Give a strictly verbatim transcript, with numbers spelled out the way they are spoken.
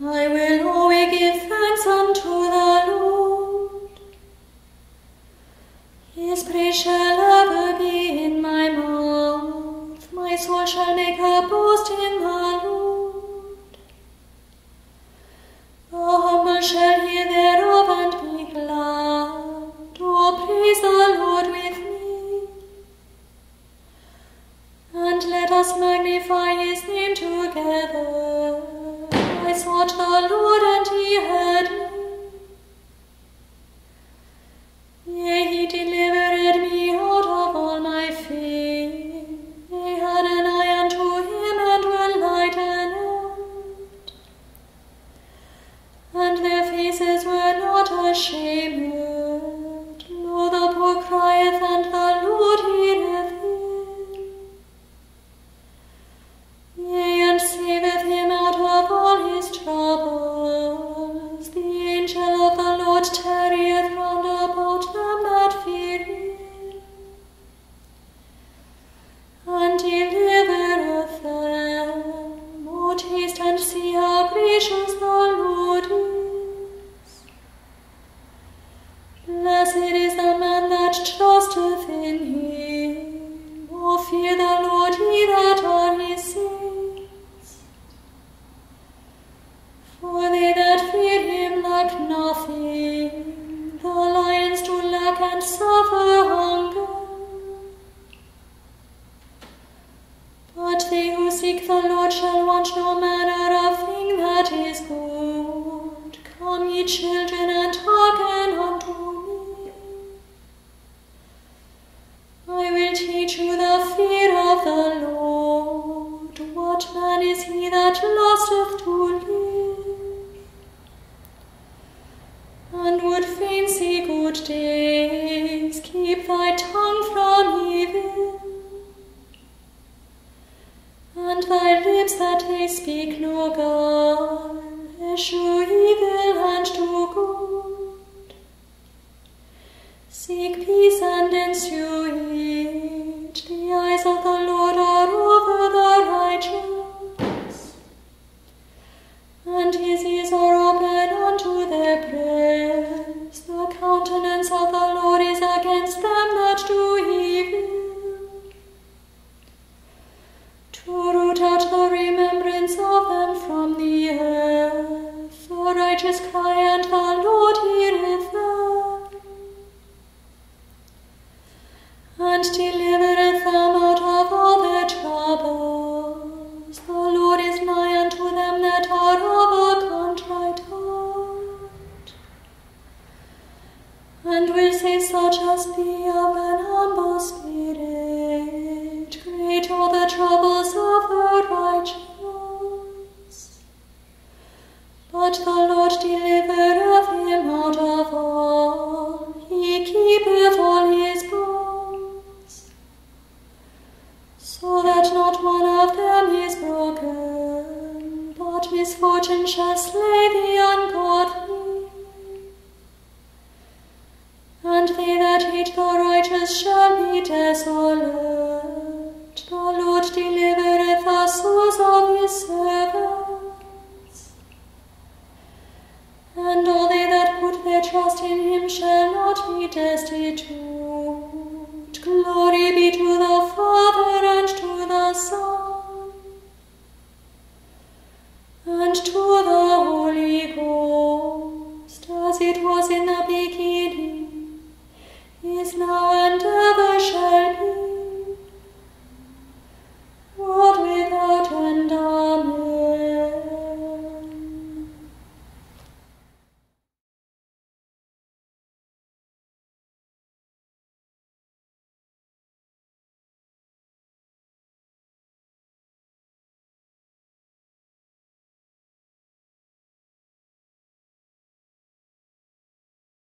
I will always give thanks unto the Lord. His praise shall ever be in my mouth. My soul shall make a boast in the Lord. The humble shall hear thereof and be glad. Oh, praise the Lord with me. And let us magnify his name together. I sought the Lord, and he heard me. Yea, he delivered me out of all my fear. They had an eye unto him, and were lightened. And their faces were not ashamed. Lo, the poor crieth, and the Lord heareth him. Yea, and saveth him out of all his troubles. The angel of the Lord tarrieth round about them that fear him, and delivereth them. O taste and see how gracious the Lord is. Blessed is the man that trusteth in him. O fear the Lord, ye that are his saints. For they that fear him lack nothing. The lions do lack and suffer hunger. But they who seek the Lord shall want no manner of thing that is good. Come, ye children, and hearken unto me. I will teach you the fear of the Lord. What man is he that lusteth to live, and would fain see good days? Keep thy tongue from evil, and thy lips that they speak no guile. Eschew evil and do good. Seek peace and ensue it. The eyes of the Lord are over the righteous, and his ears are open unto their prayers. The countenance of the Lord is against them that do evil, to root out the remembrance of them from the earth. The righteous cry, and the Lord heareth them, and delivereth them out of all their troubles. The Lord is nigh unto them that are of a contrite heart, and will save such as be of an humble spirit. Great are the troubles of the righteous, but the Lord delivereth him out of all. He keepeth all his bones, so that not one of them is broken. But misfortune shall slay the ungodly, and they that hate the righteous shall be desolate. The Lord delivereth the souls of his servants, and all they that put their trust in him shall not be destitute. Glory be to the Father, and to the Son, and to the Holy Ghost, as it was in the beginning, is now,